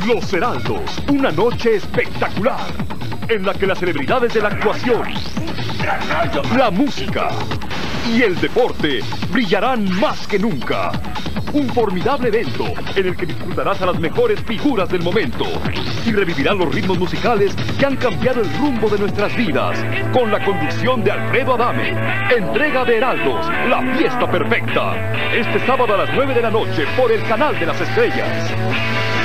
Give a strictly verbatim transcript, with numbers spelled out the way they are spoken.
Los Heraldos, una noche espectacular, en la que las celebridades de la actuación, la música y el deporte brillarán más que nunca. Un formidable evento en el que disfrutarás a las mejores figuras del momento y revivirán los ritmos musicales que han cambiado el rumbo de nuestras vidas, con la conducción de Alfredo Adame. Entrega de Heraldos, la fiesta perfecta, este sábado a las nueve de la noche por el Canal de las Estrellas.